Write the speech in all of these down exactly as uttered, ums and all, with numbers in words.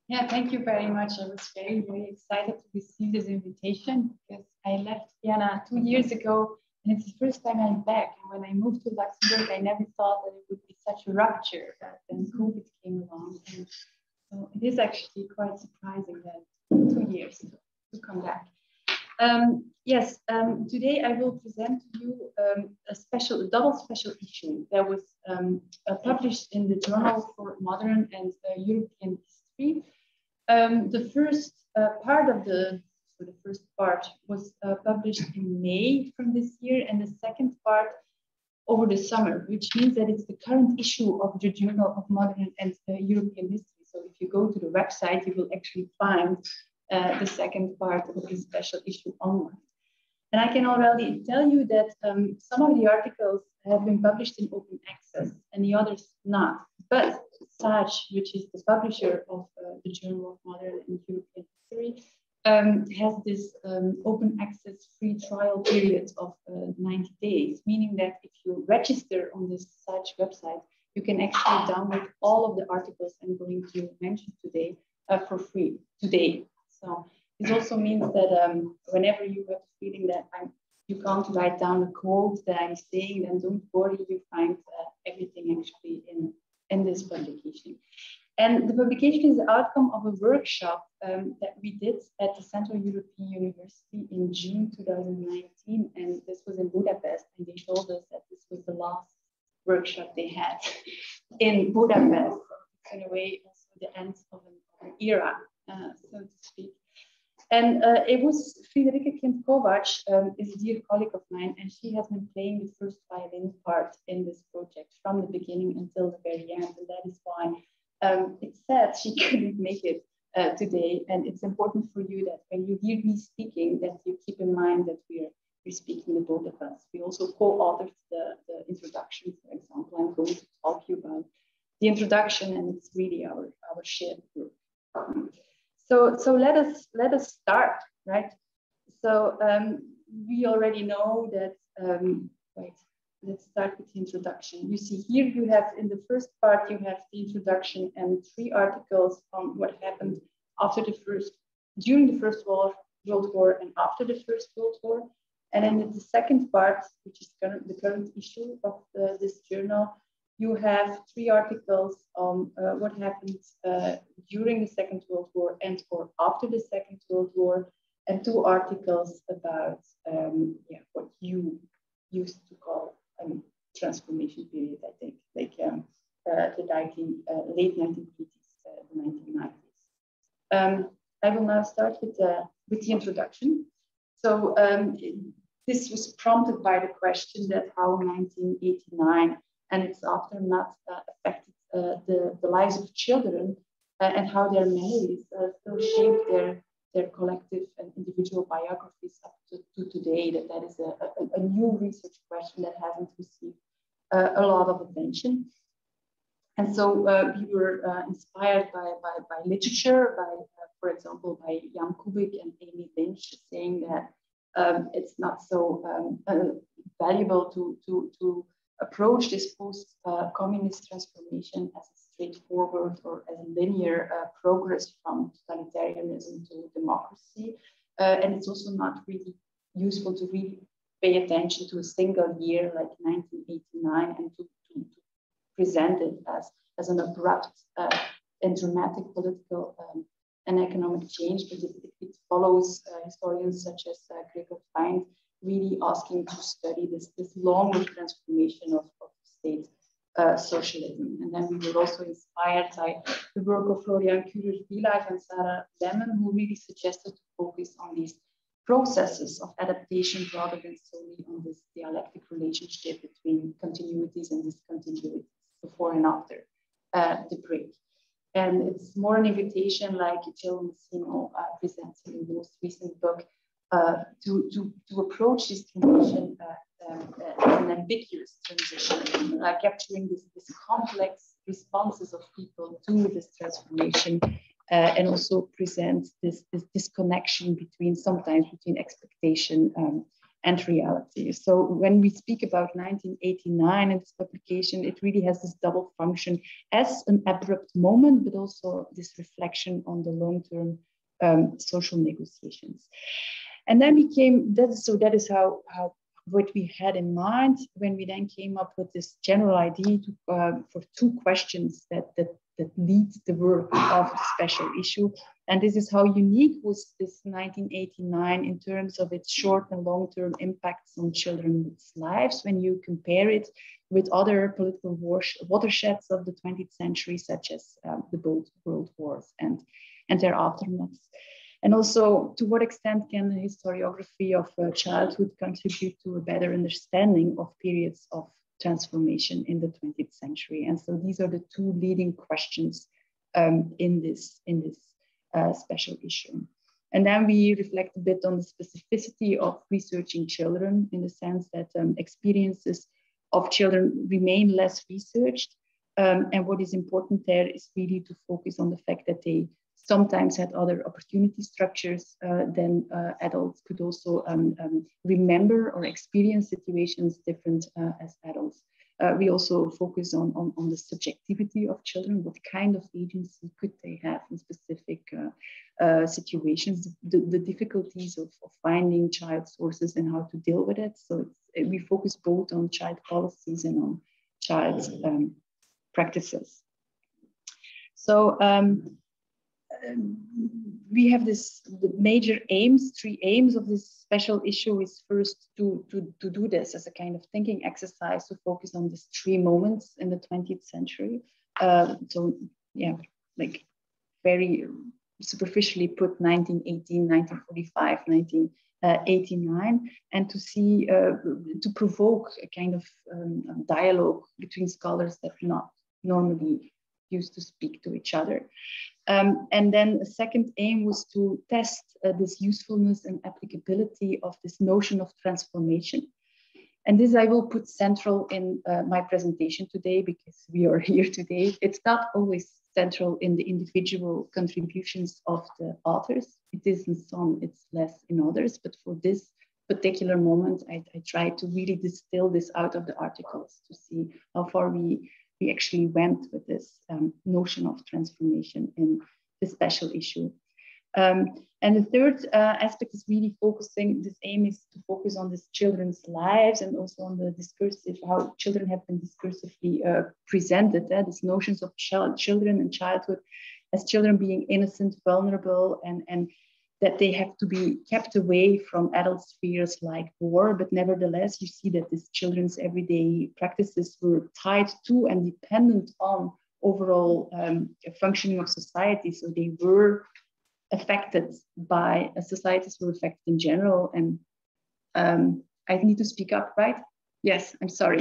Yeah, thank you very much. I was very, very excited to receive this invitation because I left Vienna two years ago and it's the first time I'm back. And when I moved to Luxembourg, I never thought that it would be such a rupture, but then COVID came along. And so it is actually quite surprising that two years to, to come back. Um, yes, um, today I will present to you um, a special, a double special issue that was um, uh, published in the Journal for Modern and uh, European History. Um, the first uh, part of the, so the first part was uh, published in May from this year, and the second part over the summer, which means that it's the current issue of the Journal of Modern and uh, European History. So if you go to the website, you will actually find uh, the second part of this special issue online. And I can already tell you that um, some of the articles have been published in open access and the others not. But SAGE, which is the publisher of uh, the Journal of Modern and European History, um, has this um, open access free trial period of uh, ninety days, meaning that if you register on this SAGE website, you can actually download all of the articles I'm going to mention today uh, for free today. So this also means that um, whenever you have the feeling that I'm, you can't write down a quote that I'm saying, then don't worry, you find uh, everything actually in, in this publication. And the publication is the outcome of a workshop um, that we did at the Central European University in June two thousand nineteen. And this was in Budapest. And they told us that this was the last workshop they had in Budapest. It's in a way also the end of an, of an era, uh, so to speak. And uh, it was Friederike Kind-Kovacs, um, is a dear colleague of mine, and she has been playing the first violin part in this project from the beginning until the very end. And that is why um, it's sad she couldn't make it uh, today. And it's important for you that when you hear me speaking, that you keep in mind that we're, we're speaking, the both of us. We also co-authored the, the introduction, for example. I'm going to talk to you about the introduction, and it's really our, our shared work. So, so let us let us start, right? So um, we already know that. Um, wait, let's start with the introduction. You see here, you have in the first part, you have the introduction and three articles on what happened after the first, during the First World War, and after the First World War. And then in the second part, which is current, the current issue of the, this journal, you have three articles on uh, what happened uh, during the Second World War and or after the Second World War, and two articles about um, yeah, what you used to call a um, transformation period, I think, like um, uh, the nineteen, uh, late nineteen eighties, uh, the nineteen nineties. Um, I will now start with, uh, with the introduction. So um, this was prompted by the question that how nineteen eighty-nine and its aftermath uh, affected uh, the, the lives of children uh, and how their memories uh, still shape their, their collective and individual biographies up to, to today. That that is a, a, a new research question that hasn't received uh, a lot of attention. And so uh, we were uh, inspired by, by, by literature, by, uh, for example, by Jan Kubik and Amy Lynch, saying that um, it's not so um, uh, valuable to, to, to approach this post-communist uh, transformation as a straightforward or as a linear uh, progress from totalitarianism to democracy. Uh, and it's also not really useful to really pay attention to a single year like nineteen eighty-nine and to, to, to present it as, as an abrupt uh, and dramatic political um, and economic change, but it, it follows uh, historians such as uh, Gregor Feind really asking to study this, this longer transformation of, of state uh, socialism. And then we were also inspired by the work of Florian Kühler-Bielack and Sarah Lemon, who really suggested to focus on these processes of adaptation rather than solely on this dialectic relationship between continuities and discontinuities before and after uh, the break. And it's more an invitation like Jill Massimo uh, presents in the most recent book uh, to, to, to approach this transition uh, uh, as an ambiguous transition, uh, capturing this, this complex responses of people to this transformation, uh, and also present this, this disconnection between sometimes between expectation um, and reality. So when we speak about nineteen eighty-nine in this publication, it really has this double function as an abrupt moment, but also this reflection on the long-term um, social negotiations. And then we came, that is, so that is how, how what we had in mind when we then came up with this general idea to, uh, for two questions that, that, that lead the work of the special issue. And this is how unique was this nineteen eighty-nine in terms of its short and long-term impacts on children's lives when you compare it with other political watersheds of the twentieth century, such as um, the both world wars and, and their aftermaths. And also, to what extent can the historiography of uh, childhood contribute to a better understanding of periods of transformation in the twentieth century? And so these are the two leading questions um, in this, in this uh, special issue. And then we reflect a bit on the specificity of researching children in the sense that um, experiences of children remain less researched. Um, and what is important there is really to focus on the fact that they sometimes had other opportunity structures uh, than uh, adults could also um, um, remember or experience situations different uh, as adults. Uh, we also focus on, on, on the subjectivity of children. What kind of agency could they have in specific uh, uh, situations, the, the difficulties of, of finding child sources and how to deal with it. So it's, we focus both on child policies and on child um, practices. So um, um, we have this, the major aims, three aims of this special issue is first to, to, to do this as a kind of thinking exercise to focus on these three moments in the twentieth century. Uh, so yeah, like very superficially put nineteen eighteen, nineteen forty-five, nineteen eighty-nine, and to see, uh, to provoke a kind of um, dialogue between scholars that are not normally used to speak to each other. Um, and then a second aim was to test uh, this usefulness and applicability of this notion of transformation. And this I will put central in uh, my presentation today because we are here today. It's not always central in the individual contributions of the authors. It is in some, it's less in others, but for this particular moment, I, I tried to really distill this out of the articles to see how far we we actually went with this um, notion of transformation in the special issue. Um, and the third uh, aspect is really focusing, this aim is to focus on this children's lives and also on the discursive, how children have been discursively uh, presented, uh, these notions of child, children and childhood as children being innocent, vulnerable, and, and that they have to be kept away from adult spheres like war. But nevertheless, you see that these children's everyday practices were tied to and dependent on overall um, functioning of society. So they were affected by, uh, societies were affected in general. And um, I need to speak up, right? Yes, I'm sorry.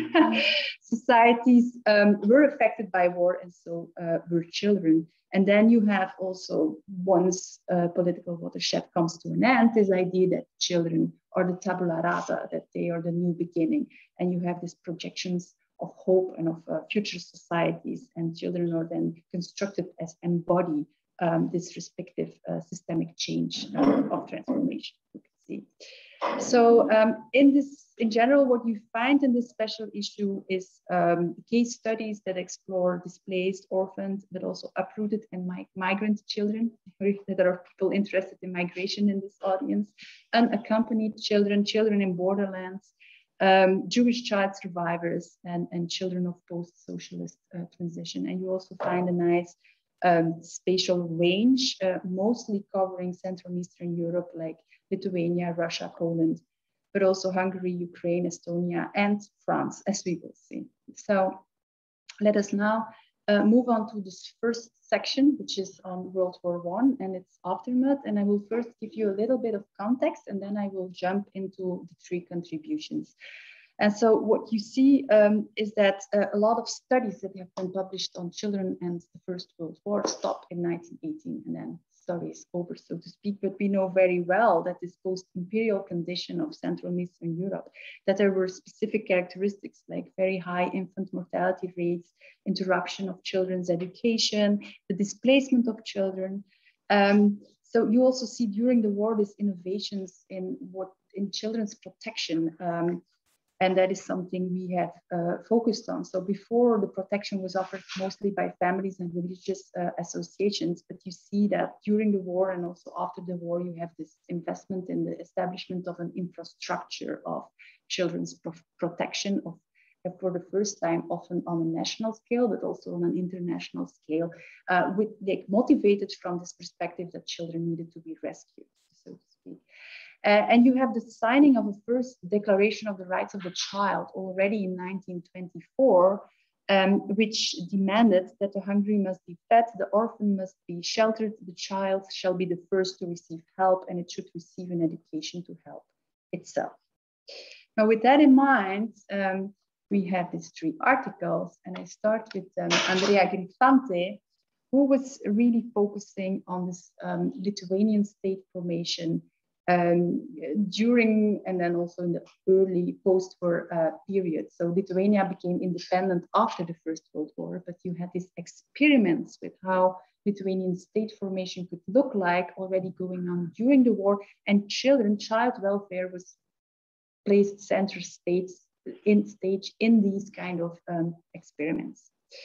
Societies um, were affected by war, and so uh, were children. And then you have also, once uh, political watershed comes to an end, this idea that children are the tabula rasa, that they are the new beginning. And you have these projections of hope and of uh, future societies, and children are then constructed as embody um, this respective uh, systemic change uh, of transformation, you can see. So um, in this, in general, what you find in this special issue is um, case studies that explore displaced, orphaned, but also uprooted and mi migrant children. If there are people interested in migration in this audience, unaccompanied children, children in borderlands, um, Jewish child survivors, and, and children of post-socialist uh, transition. And you also find a nice um, spatial range, uh, mostly covering Central and Eastern Europe, like Lithuania, Russia, Poland, but also Hungary, Ukraine, Estonia, and France, as we will see. So let us now uh, move on to this first section, which is on World War One and its aftermath. And I will first give you a little bit of context, and then I will jump into the three contributions. And so what you see um, is that uh, a lot of studies that have been published on children and the First World War stopped in nineteen eighteen, and then story is over, so to speak. But we know very well that this post-imperial condition of Central and Eastern Europe, that there were specific characteristics like very high infant mortality rates, interruption of children's education, the displacement of children. Um, So you also see during the war these innovations in what in children's protection. Um, and that is something we have uh, focused on. So before, the protection was offered mostly by families and religious uh, associations, but you see that during the war and also after the war, you have this investment in the establishment of an infrastructure of children's pro protection of, uh, for the first time, often on a national scale, but also on an international scale, uh, with like motivated from this perspective that children needed to be rescued, so to speak. Uh, and you have the signing of the first Declaration of the Rights of the Child already in nineteen twenty-four, um, which demanded that the hungry must be fed, the orphan must be sheltered, the child shall be the first to receive help, and it should receive an education to help itself. Now, with that in mind, um, we have these three articles, and I start with um, Andrea Grifante, who was really focusing on this um, Lithuanian state formation Um, during and then also in the early post-war uh, period. So Lithuania became independent after the First World War, but you had these experiments with how Lithuanian state formation could look like already going on during the war, and children, child welfare was placed center stage in stage in these kind of um, experiments.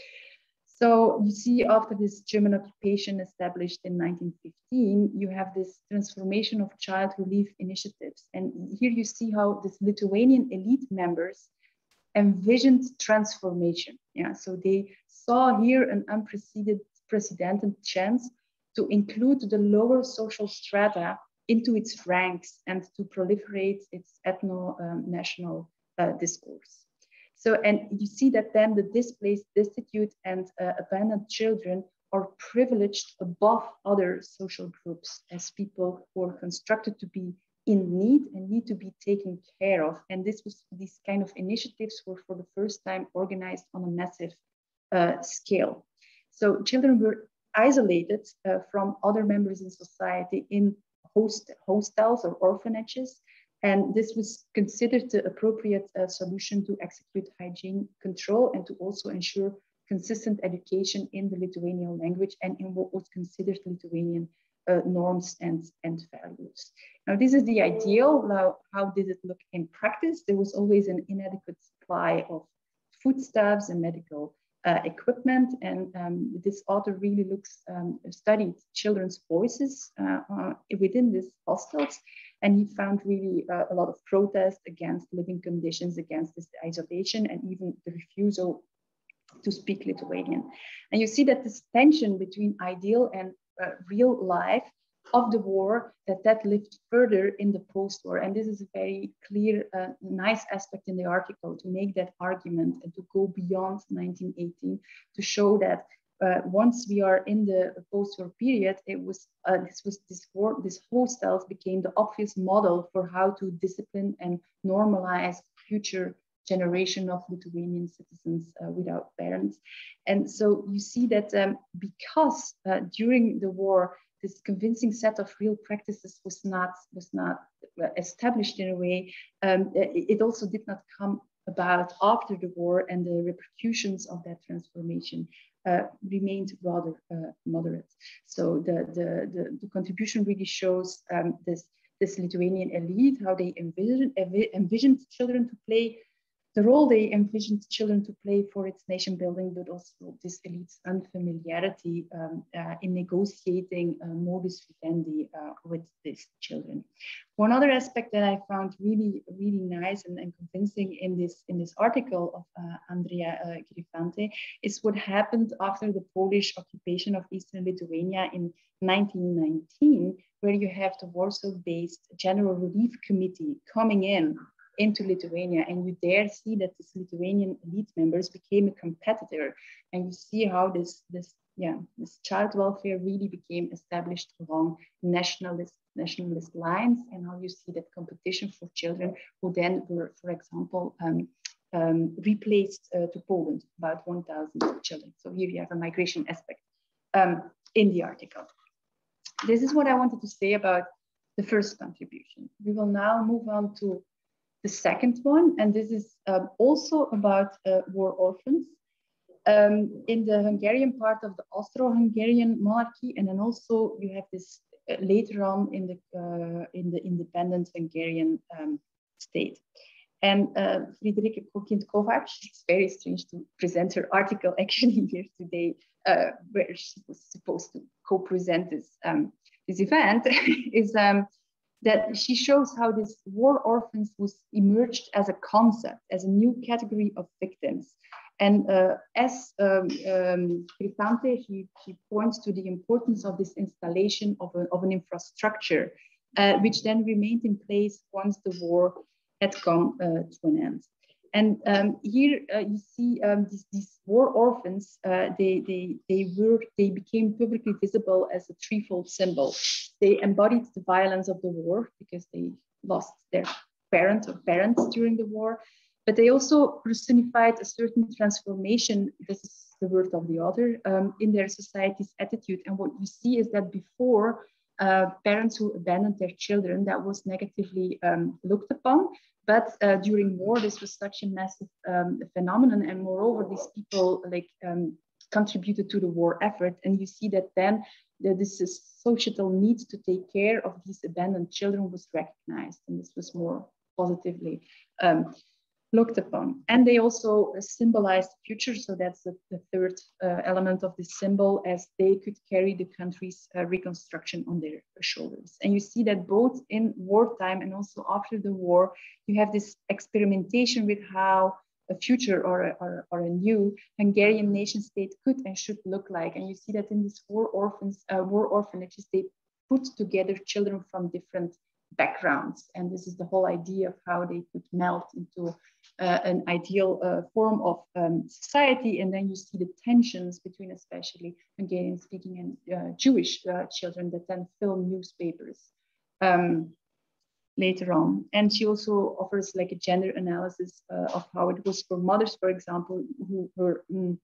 So you see, after this German occupation established in nineteen fifteen, you have this transformation of child relief initiatives. And here you see how this Lithuanian elite members envisioned transformation. Yeah, so they saw here an unprecedented precedented chance to include the lower social strata into its ranks and to proliferate its ethno-national um, uh, discourse. So, and you see that then the displaced, destitute, and uh, abandoned children are privileged above other social groups as people who are constructed to be in need and need to be taken care of. And this was, these kind of initiatives were for the first time organized on a massive uh, scale. So children were isolated uh, from other members in society in host, hostels or orphanages. And this was considered the appropriate uh, solution to execute hygiene control and to also ensure consistent education in the Lithuanian language and in what was considered Lithuanian uh, norms and, and values. Now, this is the ideal. Now, how did it look in practice? There was always an inadequate supply of foodstuffs and medical uh, equipment. And um, this author really looks, um, studied children's voices uh, uh, within these hostels. And he found really uh, a lot of protest against living conditions, against this isolation, and even the refusal to speak Lithuanian. And you see that this tension between ideal and uh, real life of the war, that that lived further in the post-war. And this is a very clear, uh, nice aspect in the article to make that argument and to go beyond nineteen eighteen to show that uh, once we are in the post-war period, it was uh, this was this war, this hostels became the obvious model for how to discipline and normalize future generation of Lithuanian citizens uh, without parents. And so you see that um, because uh, during the war, this convincing set of real practices was not, was not established in a way, um, it also did not come about after the war, and the repercussions of that transformation uh, remained rather uh, moderate. So the, the, the, the contribution really shows um, this, this Lithuanian elite, how they envisioned, envisioned children to play the role they envisioned children to play for its nation building, but also this elite's unfamiliarity um, uh, in negotiating uh, modus vivendi uh, with these children. One other aspect that I found really, really nice and, and convincing in this, in this article of uh, Andrea uh, Grifante is what happened after the Polish occupation of Eastern Lithuania in nineteen nineteen, where you have the Warsaw-based General Relief Committee coming in into Lithuania, and you there see that this Lithuanian elite members became a competitor, and you see how this this yeah this child welfare really became established along nationalist nationalist lines, and how you see that competition for children who then were, for example, um, um, replaced uh, to Poland, about one thousand children. So here you have a migration aspect um, in the article. This is what I wanted to say about the first contribution. We will now move on to the second one, and this is um, also about uh, war orphans um, in the Hungarian part of the Austro-Hungarian monarchy, and then also you have this uh, later on in the, uh, in the independent Hungarian um, state. And uh, Friederike Kokind-Kovács, it's very strange to present her article actually here today, uh, where she was supposed to co-present this, um, this event, is um, that she shows how this war orphans was emerged as a concept, as a new category of victims. And uh, as um, um, Cristante, she, she points to the importance of this installation of, a, of an infrastructure, uh, which then remained in place once the war had come uh, to an end. And um, here uh, you see um, these, these war orphans, uh, they, they, they, were, they became publicly visible as a threefold symbol. They embodied the violence of the war because they lost their parent or parents during the war, but they also personified a certain transformation, this is the word of the author, um, in their society's attitude. And what you see is that before, uh, parents who abandoned their children, that was negatively um, looked upon. But uh, during war, this was such a massive um, phenomenon. And moreover, these people like um, contributed to the war effort. And you see that then that this is societal need to take care of these abandoned children was recognized. And this was more positively um, looked upon. And they also symbolized the future. So that's the, the third uh, element of this symbol, as they could carry the country's uh, reconstruction on their shoulders. And you see that both in wartime and also after the war, you have this experimentation with how a future or a, or, or a new Hungarian nation state could and should look like. And you see that in these war orphans, uh, war orphanages, they put together children from different backgrounds. And this is the whole idea of how they could melt into uh, an ideal uh, form of um, society. And then you see the tensions between especially Hungarian speaking and uh, Jewish uh, children that then fill newspapers um, later on. And she also offers like a gender analysis uh, of how it was for mothers, for example, who were mm,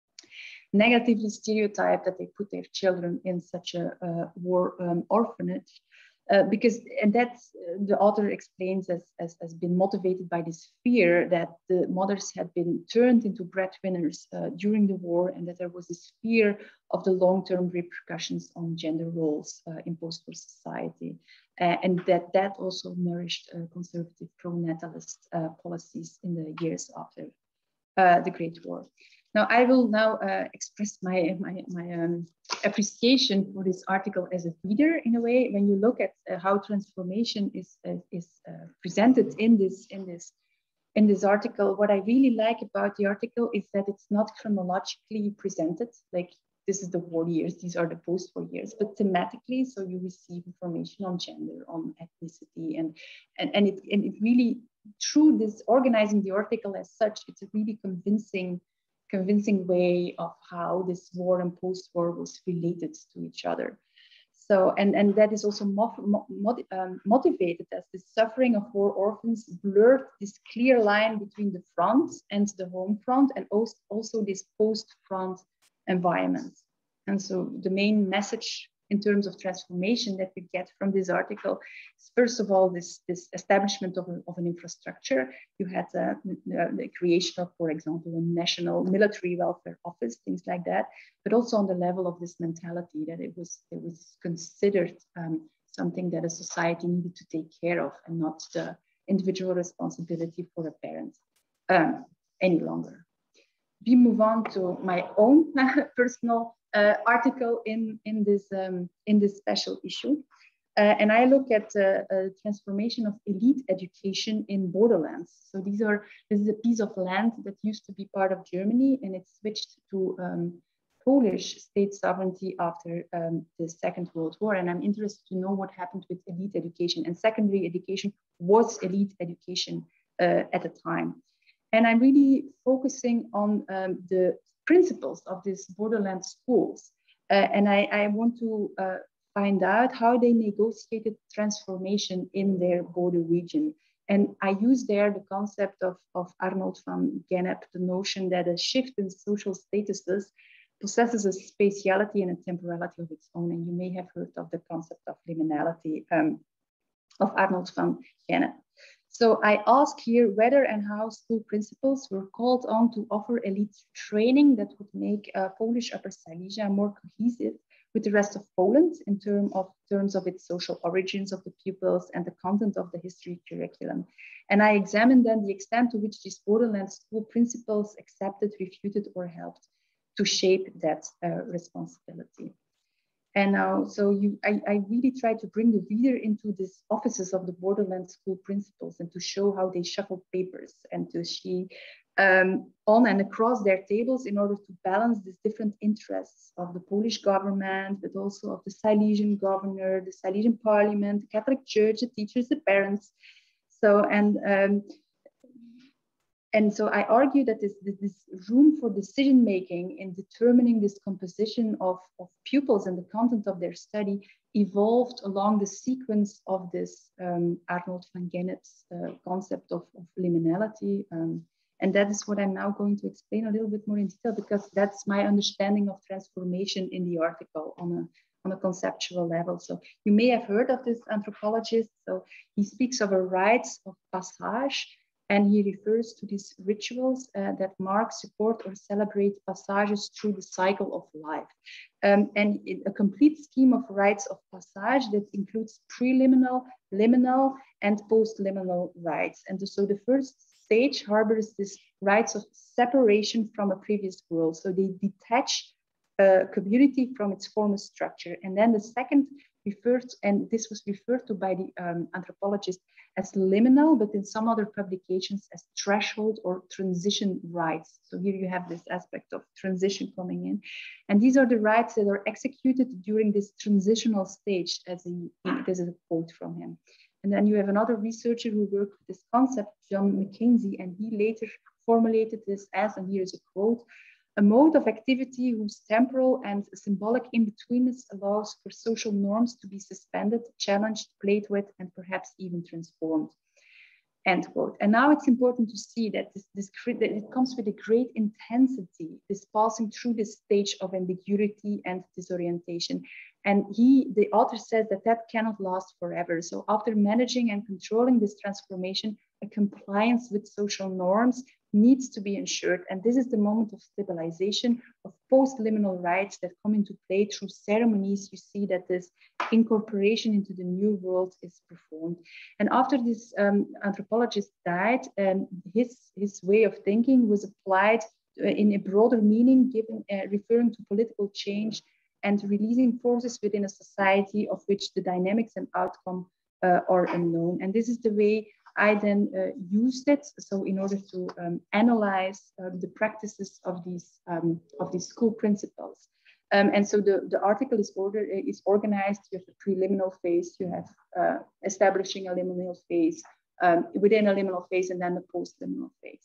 negatively stereotyped that they put their children in such a uh, war um, orphanage. Uh, because, and that's, uh, the author explains, as, as, as been motivated by this fear that the mothers had been turned into breadwinners uh, during the war, and that there was this fear of the long-term repercussions on gender roles uh, in post-war society. Uh, and that that also nourished uh, conservative pro-natalist uh, policies in the years after uh, the Great War. Now, I will now uh, express my, my, my um, appreciation for this article as a reader, in a way. When you look at uh, how transformation is, uh, is uh, presented in this, in, this, in this article, what I really like about the article is that it's not chronologically presented, like this is the war years, these are the post-war years, but thematically, so you receive information on gender, on ethnicity, and, and, and, it, and it really, through this organizing the article as such, it's a really convincing convincing way of how this war and post-war was related to each other. So, and, and that is also mo mo um, motivated as the suffering of war orphans blurred this clear line between the front and the home front, and also, also this post-front environment. And so the main message in terms of transformation that we get from this article is, first of all, this, this establishment of, a, of an infrastructure. You had uh, the creation of, for example, a national military welfare office, things like that, but also on the level of this mentality that it was, it was considered um, something that a society needed to take care of, and not the individual responsibility for a parent um, any longer. We move on to my own personal uh, article in, in, this, um, in this special issue. Uh, and I look at uh, a transformation of elite education in borderlands. So these are, this is a piece of land that used to be part of Germany, and it switched to um, Polish state sovereignty after um, the Second World War. And I'm interested to know what happened with elite education. And secondary education was elite education uh, at the time. And I'm really focusing on um, the principles of these borderland schools. Uh, and I, I want to uh, find out how they negotiated transformation in their border region. And I use there the concept of, of Arnold van Gennep, the notion that a shift in social statuses possesses a spatiality and a temporality of its own. And you may have heard of the concept of liminality um, of Arnold van Gennep. So I ask here whether and how school principals were called on to offer elite training that would make uh, Polish Upper Silesia more cohesive with the rest of Poland in term of, terms of its social origins of the pupils and the content of the history curriculum. And I examined then the extent to which these borderland school principles accepted, refuted, or helped to shape that uh, responsibility. And now, so you, I, I really tried to bring the reader into these offices of the borderland school principals and to show how they shuffled papers and to see um, on and across their tables in order to balance these different interests of the Polish government, but also of the Silesian governor, the Silesian parliament, the Catholic Church, the teachers, the parents. So, and um, And so I argue that this, this room for decision making in determining this composition of, of pupils and the content of their study evolved along the sequence of this um, Arnold van Genet's uh, concept of, of liminality. Um, and that is what I'm now going to explain a little bit more in detail, because that's my understanding of transformation in the article on a, on a conceptual level. So you may have heard of this anthropologist. So he speaks of a rites of passage, and he refers to these rituals uh, that mark, support, or celebrate passages through the cycle of life. Um, and it, a complete scheme of rites of passage that includes preliminal, liminal, and post-liminal rites. And so the first stage harbors this rites of separation from a previous world. So they detach a community from its former structure. And then the second referred, and this was referred to by the um, anthropologist as liminal, but in some other publications as threshold or transition rites. So here you have this aspect of transition coming in. And these are the rites that are executed during this transitional stage, as he, this is a quote from him. And then you have another researcher who worked with this concept, John Mackenzie, and he later formulated this as, and here is a quote, a mode of activity whose temporal and symbolic in-betweenness allows for social norms to be suspended, challenged, played with, and perhaps even transformed. End quote. And now it's important to see that, this, this, that it comes with a great intensity, this passing through this stage of ambiguity and disorientation. And he, the author says that that cannot last forever. So after managing and controlling this transformation, a compliance with social norms needs to be ensured. And this is the moment of stabilization of post-liminal rites that come into play through ceremonies. You see that this incorporation into the new world is performed. And after this um, anthropologist died, um, his, his way of thinking was applied uh, in a broader meaning, given, uh, referring to political change and releasing forces within a society of which the dynamics and outcome uh, are unknown. And this is the way I then uh, used it. So in order to um, analyze uh, the practices of these, um, of these school principles. Um, and so the, the article is, order, is organized. You have the preliminal phase, you have uh, establishing a liminal phase, um, within a liminal phase, and then the post-liminal phase.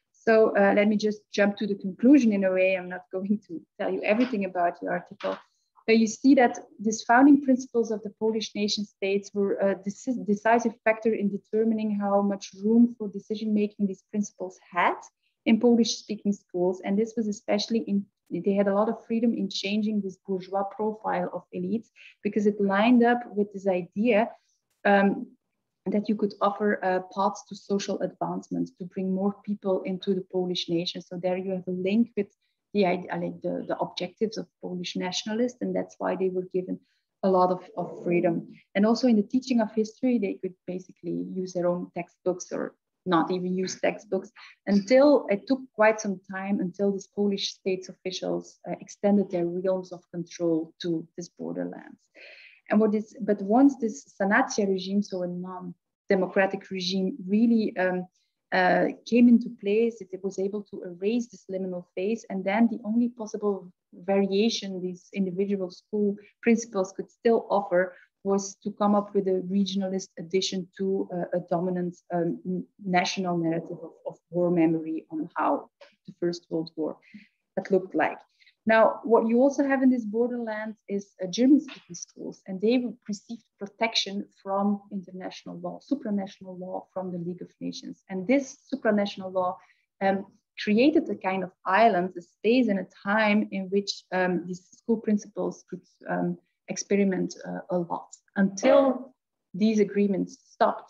So uh, let me just jump to the conclusion in a way. I'm not going to tell you everything about the article. But you see that these founding principles of the Polish nation states were a decisive factor in determining how much room for decision-making these principles had in Polish-speaking schools. And this was especially in, they had a lot of freedom in changing this bourgeois profile of elites, because it lined up with this idea um, that you could offer uh, paths to social advancement, to bring more people into the Polish nation. So there you have a link with the, like the, the objectives of Polish nationalists, and that's why they were given a lot of, of freedom. And also in the teaching of history, they could basically use their own textbooks or not even use textbooks, until it took quite some time until these Polish state officials uh, extended their realms of control to this borderlands. And what is, but once this Sanacja regime, so a non-democratic regime, really um, uh, came into place, it, it was able to erase this liminal phase. And then the only possible variation these individual school principals could still offer was to come up with a regionalist addition to uh, a dominant um, national narrative of, of war memory on how the First World War that looked like. Now, what you also have in this borderland is uh, German-speaking schools, and they received protection from international law, supranational law from the League of Nations. And this supranational law um, created a kind of island, a space and a time in which um, these school principals could um, experiment uh, a lot until these agreements stopped.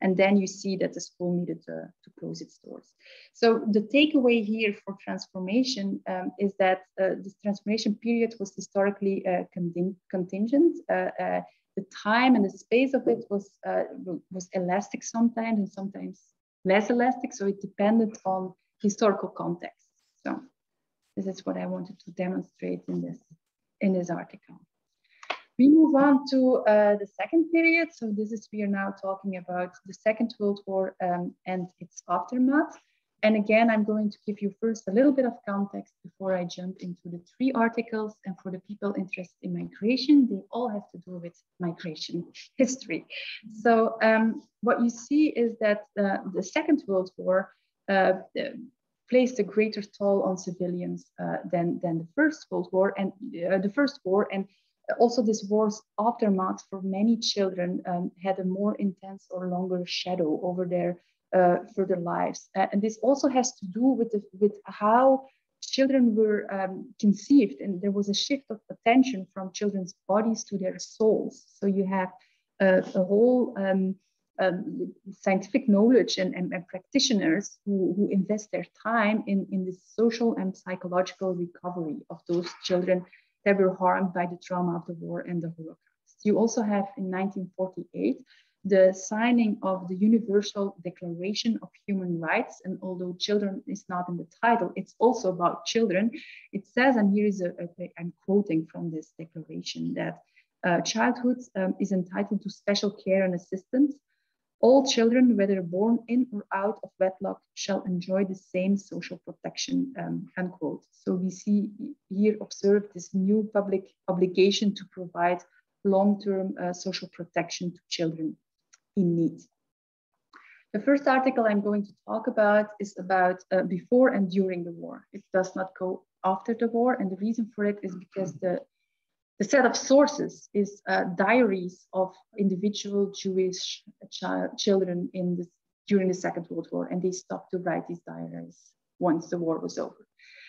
And then you see that the school needed to, to close its doors. So the takeaway here for transformation um, is that uh, this transformation period was historically uh, contingent. Uh, uh, the time and the space of it was, uh, was elastic sometimes and sometimes less elastic. So it depended on historical context. So this is what I wanted to demonstrate in this, in this article. We move on to uh, the second period. So this is, we are now talking about the Second World War um, and its aftermath. And again, I'm going to give you first a little bit of context before I jump into the three articles. And for the people interested in migration, they all have to do with migration history. So um, what you see is that uh, the Second World War uh, placed a greater toll on civilians uh, than, than the First World War and uh, the First War. And also, this war's aftermath for many children um, had a more intense or longer shadow over their uh, further lives. Uh, and this also has to do with, the, with how children were um, conceived. And there was a shift of attention from children's bodies to their souls. So you have uh, a whole um, um, scientific knowledge and, and, and practitioners who, who invest their time in, in the social and psychological recovery of those children that were harmed by the trauma of the war and the Holocaust. You also have in nineteen forty-eight, the signing of the Universal Declaration of Human Rights. And although children is not in the title, it's also about children. It says, and here is a, a I'm quoting from this declaration, that uh, childhood um, is entitled to special care and assistance. All children, whether born in or out of wedlock, shall enjoy the same social protection, um, unquote. So we see here, observe this new public obligation to provide long-term uh, social protection to children in need. The first article I'm going to talk about is about uh, before and during the war. It does not go after the war. And the reason for it is because the The set of sources is uh, diaries of individual Jewish child, children in the, during the Second World War, and they stopped to write these diaries once the war was over.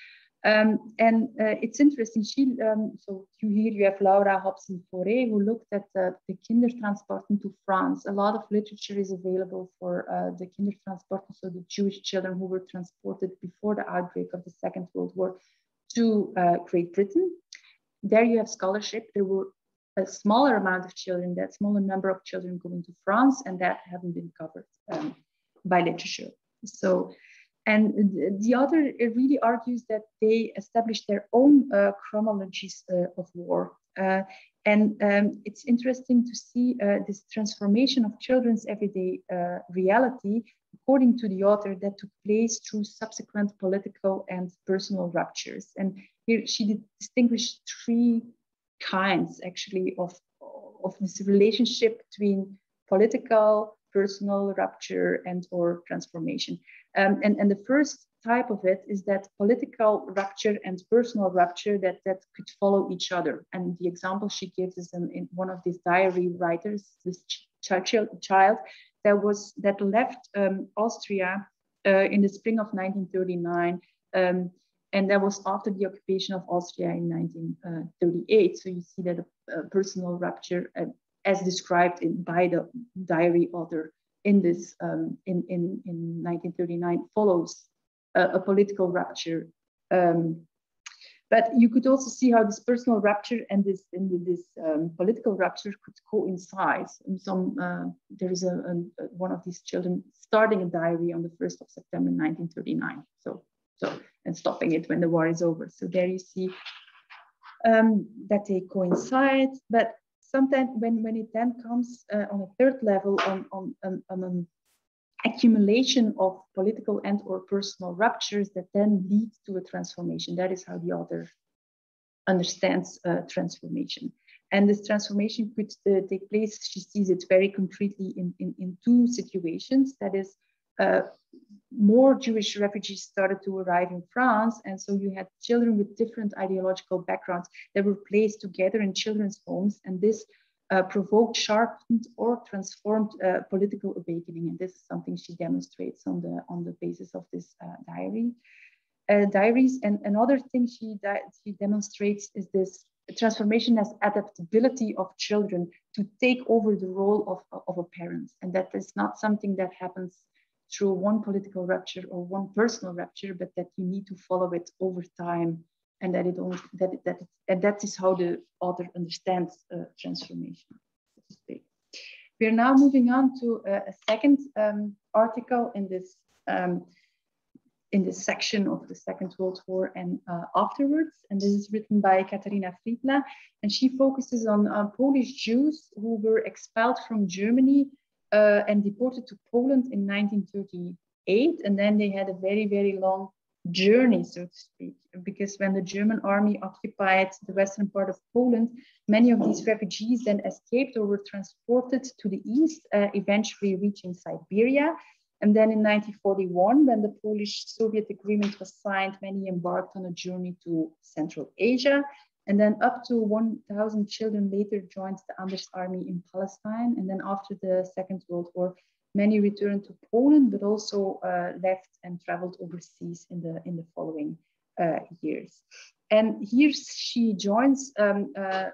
Um, and uh, it's interesting, she, um, so you here you have Laura Hobson-Fauré, who looked at uh, the Kindertransporten to France. A lot of literature is available for uh, the Kindertransporten, so the Jewish children who were transported before the outbreak of the Second World War to uh, Great Britain. There you have scholarship. There were a smaller amount of children, that smaller number of children going to France, and that haven't been covered um, by literature. So, and the other, it really argues that they established their own uh, chronologies uh, of war. Uh, and um, it's interesting to see uh, this transformation of children's everyday uh, reality, according to the author, that took place through subsequent political and personal ruptures. And here she did distinguish three kinds, actually, of, of this relationship between political, personal rupture, and or transformation. Um, and, and the first type of it is that political rupture and personal rupture that, that could follow each other. And the example she gives is in, in one of these diary writers, this ch child that was that left um, Austria uh, in the spring of nineteen thirty-nine. Um, And that was after the occupation of Austria in nineteen thirty-eight. So you see that a, a personal rupture, uh, as described in, by the diary author in this um, in, in, in nineteen thirty-nine, follows uh, a political rupture. Um, but you could also see how this personal rupture and this, and this um, political rupture could coincide. In some, uh, there is a, a, one of these children starting a diary on the first of September nineteen thirty-nine. So. So, and stopping it when the war is over. So there you see um, that they coincide, but sometimes when, when it then comes uh, on a third level on, on, on, on an accumulation of political and or personal ruptures that then lead to a transformation. That is how the author understands uh, transformation. And this transformation could uh, take place, she sees it very concretely in, in, in two situations. That is, uh, more Jewish refugees started to arrive in France. And so you had children with different ideological backgrounds that were placed together in children's homes. And this uh, provoked sharpened or transformed uh, political awakening. And this is something she demonstrates on the, on the basis of this uh, diary. Uh, diaries. And another thing she, she demonstrates is this transformation as adaptability of children to take over the role of, of a parent. And that is not something that happens through one political rupture or one personal rupture, but that you need to follow it over time, and that it only, that it, that it, and that is how the author understands uh, transformation. We are now moving on to a, a second um, article in this um, in this section of the Second World War and uh, afterwards, and this is written by Katarina Friedla, and she focuses on uh, Polish Jews who were expelled from Germany uh, and deported to Poland in nineteen thirty-eight, and then they had a very, very long journey, so to speak, because when the German army occupied the western part of Poland, many of these refugees then escaped or were transported to the east, uh, eventually reaching Siberia. And then in nineteen forty-one, when the Polish-Soviet agreement was signed, many embarked on a journey to Central Asia. And then up to one thousand children later joined the Anders army in Palestine. And then after the Second World War, many returned to Poland, but also uh, left and traveled overseas in the, in the following uh, years. And here she joins um, uh,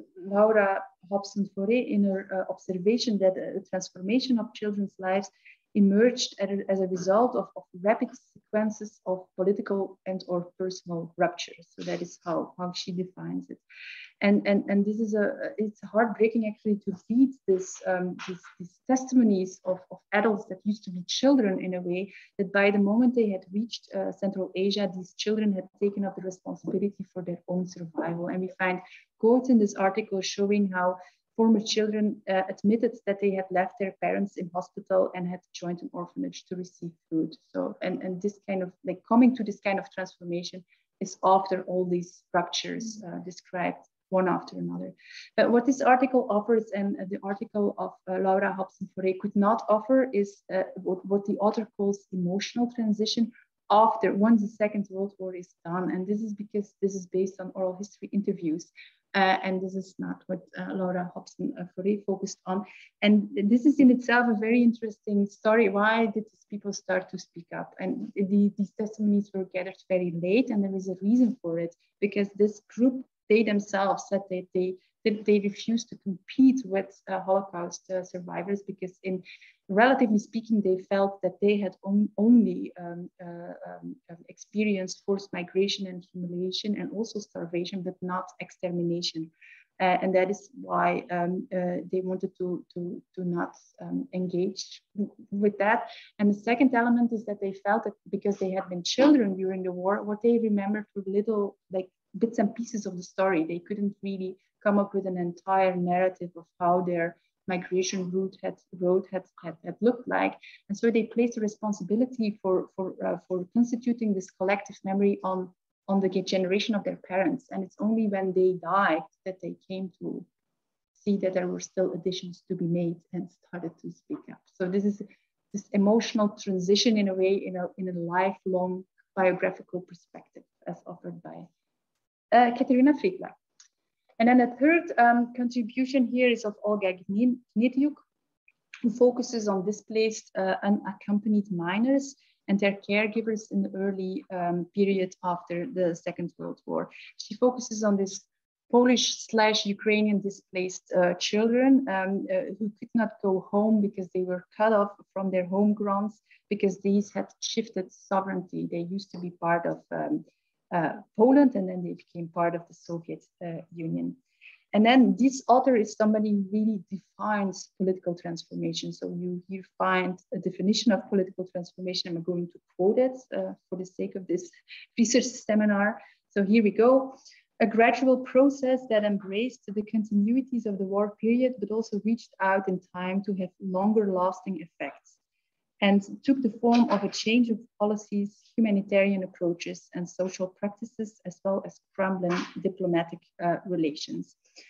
Laura Hobson Fauré in her uh, observation that a transformation of children's lives emerged as a result of, of rapid sequences of political and or personal ruptures. So that is how, how she defines it. And, and, and this is a, it's heartbreaking actually to read this, um, these, these testimonies of, of adults that used to be children in a way, that by the moment they had reached uh, Central Asia, these children had taken up the responsibility for their own survival. And we find quotes in this article showing how former children uh, admitted that they had left their parents in hospital and had joined an orphanage to receive food. So, and, and this kind of, like coming to this kind of transformation is after all these ruptures uh, described one after another. But what this article offers, and uh, the article of uh, Laura Hobson Fauré could not offer, is uh, what, what the author calls emotional transition after, once the Second World War is done. And this is because this is based on oral history interviews. Uh, and this is not what uh, Laura Hobson uh, Fauré focused on. And this is in itself a very interesting story. Why did these people start to speak up? And the, these testimonies were gathered very late, and there is a reason for it, because this group, they themselves said that they, that they refused to compete with uh, Holocaust uh, survivors, because in relatively speaking, they felt that they had on, only um, uh, um, experienced forced migration and humiliation and also starvation, but not extermination. Uh, and that is why um, uh, they wanted to, to, to not um, engage with that. And the second element is that they felt that because they had been children during the war, what they remembered were little like bits and pieces of the story. They couldn't really come up with an entire narrative of how their migration route had road had, had, had looked like. And so they placed a responsibility for, for, uh, for constituting this collective memory on, on the generation of their parents. And it's only when they died that they came to see that there were still additions to be made and started to speak up. So this is this emotional transition in a way, in a, in a lifelong biographical perspective as offered by uh, Katarina Friedla. And then the third um, contribution here is of Olga Gnetiuk, who focuses on displaced uh, unaccompanied minors and their caregivers in the early um, period after the Second World War. She focuses on this Polish slash Ukrainian displaced uh, children um, uh, who could not go home because they were cut off from their home grounds, because these had shifted sovereignty. They used to be part of um, Uh, Poland, and then they became part of the Soviet uh, Union. And then this author is somebody who really defines political transformation. So you here find a definition of political transformation. I'm going to quote it uh, for the sake of this research seminar. So here we go. A gradual process that embraced the continuities of the war period, but also reached out in time to have longer lasting effects, and took the form of a change of policies, humanitarian approaches, and social practices, as well as crumbling diplomatic uh, relations.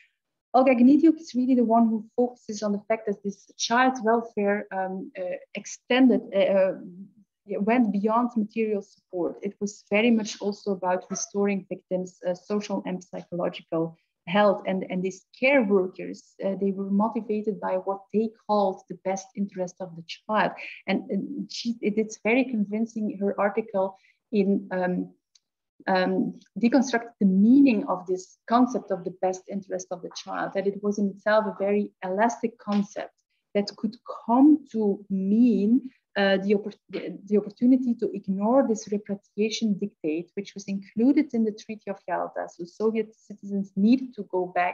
Olga Gnetiuk is really the one who focuses on the fact that this child welfare um, uh, extended, uh, went beyond material support. It was very much also about restoring victims' uh, social and psychological health, and, and these care workers, uh, they were motivated by what they called the best interest of the child. And, and she, it, it's very convincing, her article in, um, um, deconstructed the meaning of this concept of the best interest of the child, that it was in itself a very elastic concept that could come to mean uh, the, oppor the, the opportunity to ignore this repatriation dictate, which was included in the Treaty of Yalta. So Soviet citizens needed to go back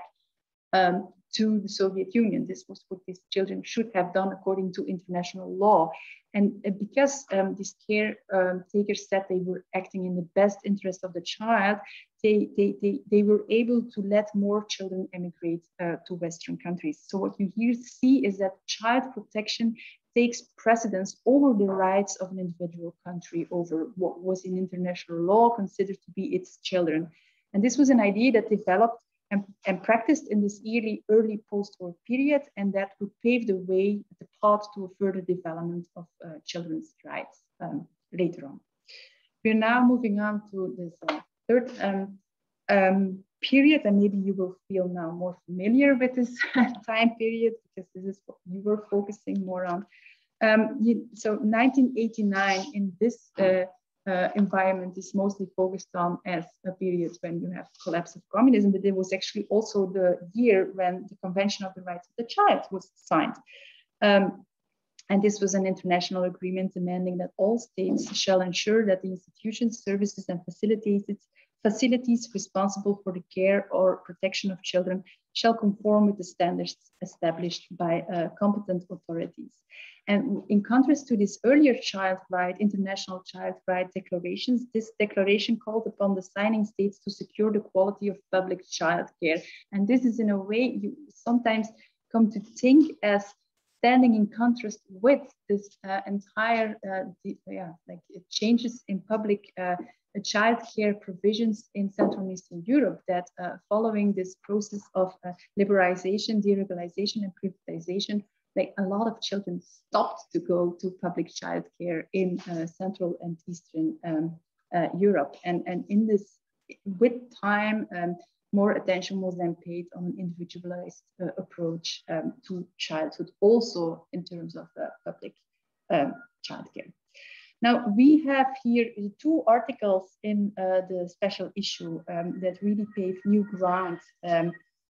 um, to the Soviet Union. This was what these children should have done according to international law. And uh, because um, these caretakers um, said they were acting in the best interest of the child, they, they, they, they were able to let more children emigrate uh, to Western countries. So what you here see is that child protection takes precedence over the rights of an individual country, over what was in international law considered to be its children. And this was an idea that developed and, and practiced in this early, early post-war period, and that would pave the way, the path to a further development of uh, children's rights um, later on. We're now moving on to this uh, third um, um, period, and maybe you will feel now more familiar with this time period because this is what you were focusing more on. Um, you, so nineteen eighty-nine in this uh, uh, environment is mostly focused on as a period when you have collapse of communism, but it was actually also the year when the Convention of the Rights of the Child was signed. Um, and this was an international agreement demanding that all states shall ensure that the institutions, services, and facilities facilities responsible for the care or protection of children shall conform with the standards established by uh, competent authorities. And in contrast to this earlier child right, international child right declarations, this declaration called upon the signing states to secure the quality of public child care. And this is in a way you sometimes come to think as standing in contrast with this uh, entire uh, the, yeah, like changes in public uh, child care provisions in Central and Eastern Europe, that uh, following this process of uh, liberalization, deregulation, and privatization, like a lot of children stopped to go to public child care in uh, Central and Eastern um, uh, Europe. And, and in this, with time, um, more attention was then paid on an individualized uh, approach um, to childhood, also in terms of uh, public um, child care. Now, we have here two articles in uh, the special issue um, that really pave new ground um,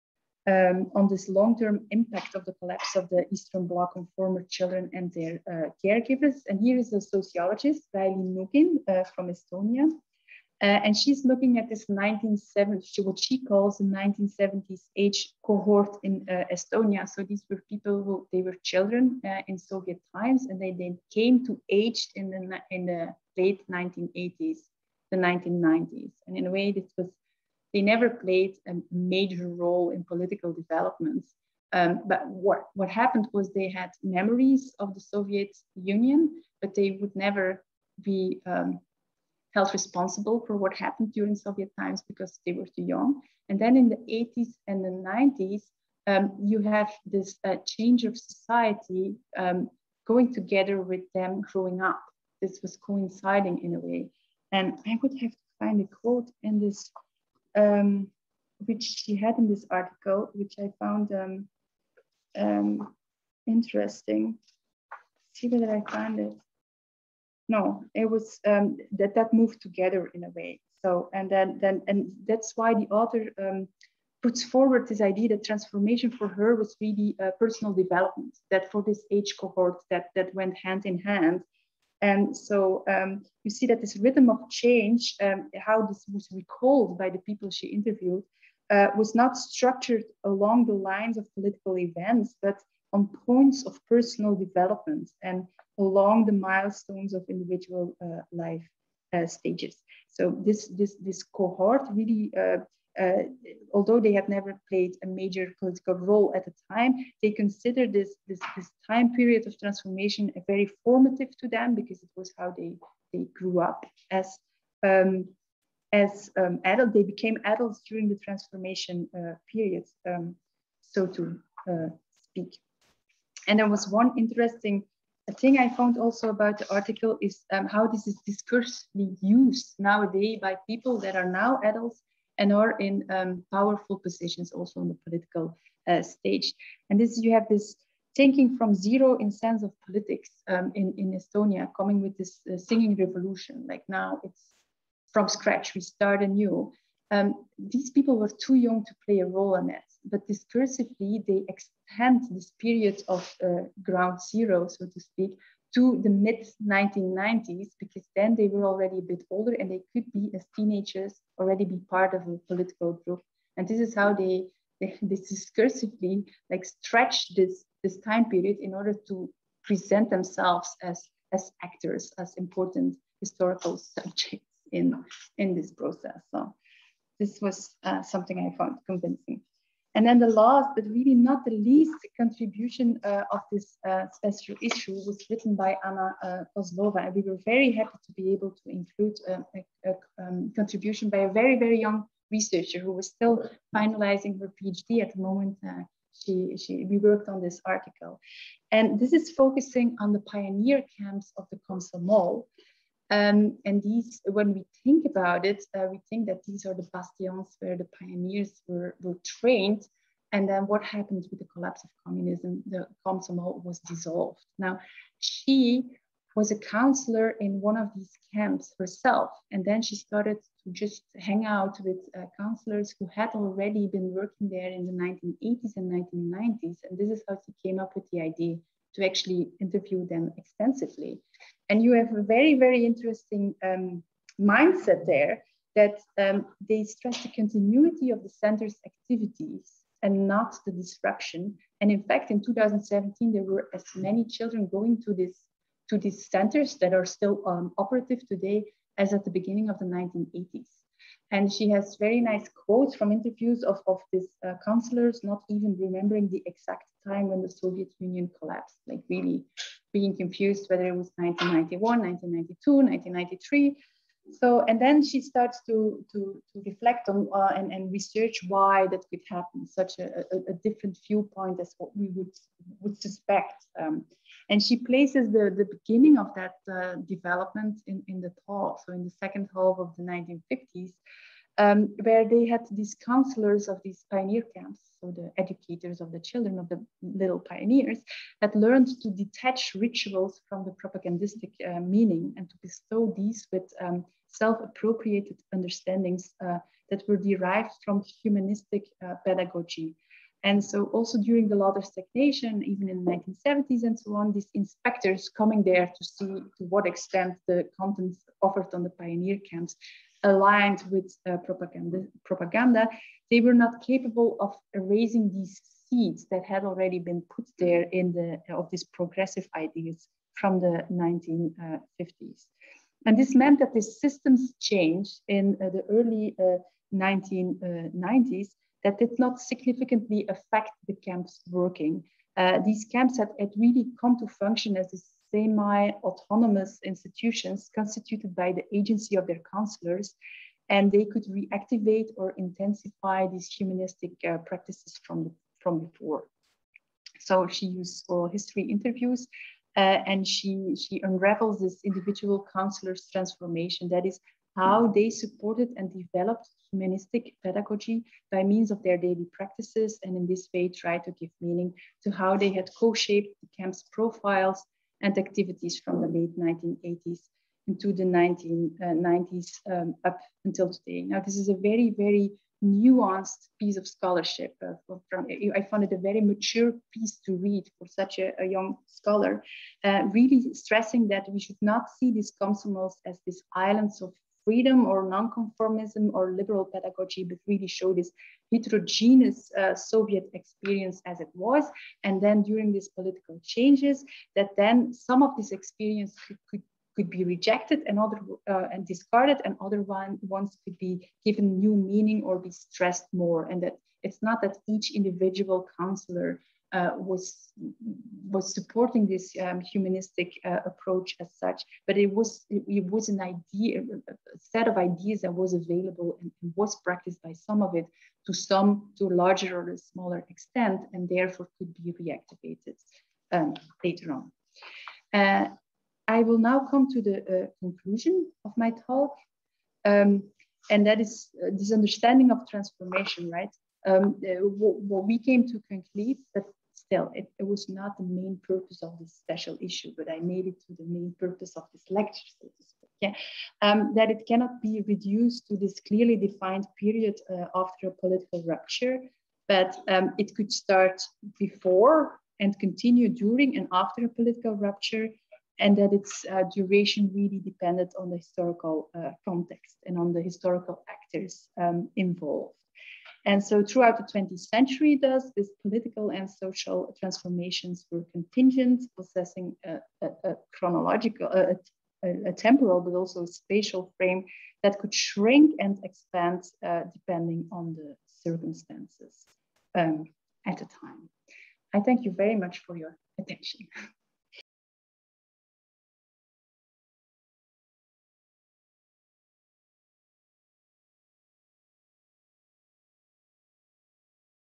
um, on this long-term impact of the collapse of the Eastern Bloc on former children and their uh, caregivers. And here is a sociologist, Raili Nugin uh, from Estonia. Uh, and she's looking at this nineteen seventies, what she calls the nineteen seventies age cohort in uh, Estonia. So these were people who, they were children uh, in Soviet times, and they then came to age in the, in the late nineteen eighties, the nineteen nineties. And in a way, this was, they never played a major role in political developments. Um, but what, what happened was they had memories of the Soviet Union, but they would never be um, held responsible for what happened during Soviet times because they were too young. And then in the eighties and the nineties, um, you have this uh, change of society um, going together with them growing up. This was coinciding in a way. And I would have to find a quote in this, um, which she had in this article, which I found um, um, interesting. See whether I find it. No, it was um, that that moved together in a way. So, and then, then and that's why the author um, puts forward this idea that transformation for her was really uh, personal development, that for this age cohort that, that went hand in hand. And so um, you see that this rhythm of change, um, how this was recalled by the people she interviewed, uh, was not structured along the lines of political events, but on points of personal development and along the milestones of individual uh, life uh, stages. So this, this, this cohort really, uh, uh, although they had never played a major political role at the time, they considered this, this, this time period of transformation a very formative to them because it was how they, they grew up as, um, as um, adults. They became adults during the transformation uh, period, um, so to uh, speak. And there was one interesting thing I found also about the article is um, how this is discursively used nowadays by people that are now adults and are in um, powerful positions also on the political uh, stage. And this, you have this thinking from zero in sense of politics um, in, in Estonia, coming with this uh, singing revolution. Like now it's from scratch, we start anew. Um, these people were too young to play a role in it, but discursively, they extend this period of uh, ground zero, so to speak, to the mid nineteen nineties, because then they were already a bit older and they could be, as teenagers, already be part of a political group. And this is how they, they, they discursively like stretch this, this time period in order to present themselves as, as actors, as important historical subjects in, in this process. So this was uh, something I found convincing. And then the last, but really not the least contribution uh, of this uh, special issue was written by Anna uh, Kozlova. And we were very happy to be able to include uh, a, a um, contribution by a very, very young researcher who was still finalizing her PhD at the moment uh, she, she, we worked on this article. And this is focusing on the pioneer camps of the Komsomol. Um, and these, when we think about it, uh, we think that these are the bastions where the pioneers were, were trained. And then what happened with the collapse of communism? The Komsomol was dissolved. Now, she was a counselor in one of these camps herself. And then she started to just hang out with uh, counselors who had already been working there in the nineteen eighties and nineteen nineties. And this is how she came up with the idea to actually interview them extensively. And you have a very, very interesting um, mindset there that um, they stress the continuity of the center's activities and not the disruption. And in fact, in two thousand seventeen, there were as many children going to, this, to these centers that are still um, operative today as at the beginning of the nineteen eighties. And she has very nice quotes from interviews of, of these uh, counselors, not even remembering the exact time when the Soviet Union collapsed, like really being confused whether it was nineteen ninety-one, nineteen ninety-two, nineteen ninety-three. So, and then she starts to, to, to reflect on uh, and, and research why that could happen, such a, a, a different viewpoint as what we would, would suspect. Um, and she places the, the beginning of that uh, development in, in the talk, so in the second half of the nineteen fifties, um, where they had these counselors of these pioneer camps, so the educators of the children of the little pioneers, that learned to detach rituals from the propagandistic uh, meaning and to bestow these with um, self-appropriated understandings uh, that were derived from humanistic uh, pedagogy. And so also during the later stagnation, even in the nineteen seventies and so on, these inspectors coming there to see to what extent the contents offered on the pioneer camps aligned with uh, propaganda, propaganda, they were not capable of erasing these seeds that had already been put there in the of these progressive ideas from the nineteen fifties. And this meant that the systems changed in uh, the early uh, nineteen nineties that did not significantly affect the camps working. Uh, these camps had, had really come to function as a semi-autonomous institutions constituted by the agency of their counselors, and they could reactivate or intensify these humanistic uh, practices from, from before. So she used oral history interviews uh, and she, she unravels this individual counselor's transformation. That is how they supported and developed humanistic pedagogy by means of their daily practices, and in this way try to give meaning to how they had co-shaped the camp's profiles and activities from the late nineteen eighties into the nineteen nineties um, up until today. Now, this is a very, very nuanced piece of scholarship. Uh, from, I found it a very mature piece to read for such a, a young scholar, uh, really stressing that we should not see these Komsomols as these islands of freedom or nonconformism or liberal pedagogy, but really show this heterogeneous uh, Soviet experience as it was. And then during these political changes, that then some of this experience could, could, could be rejected and other uh, and discarded, and other one, ones could be given new meaning or be stressed more. And that it's not that each individual counselor Uh, was was supporting this um, humanistic uh, approach as such, but it was it, it was an idea, a set of ideas that was available and, and was practiced by some of it to some to a larger or a smaller extent, and therefore could be reactivated um, later on. Uh, I will now come to the uh, conclusion of my talk, um, and that is uh, this understanding of transformation, right? Um, uh, what, what we came to conclude, but still, it, it was not the main purpose of this special issue, but I made it to the main purpose of this lecture, so to speak. Yeah, um, that it cannot be reduced to this clearly defined period uh, after a political rupture, but um, it could start before and continue during and after a political rupture, and that its uh, duration really depended on the historical uh, context and on the historical actors um, involved. And so throughout the twentieth century, thus, these political and social transformations were contingent, possessing a, a, a chronological, a, a, a temporal, but also a spatial frame that could shrink and expand uh, depending on the circumstances um, at the time. I thank you very much for your attention.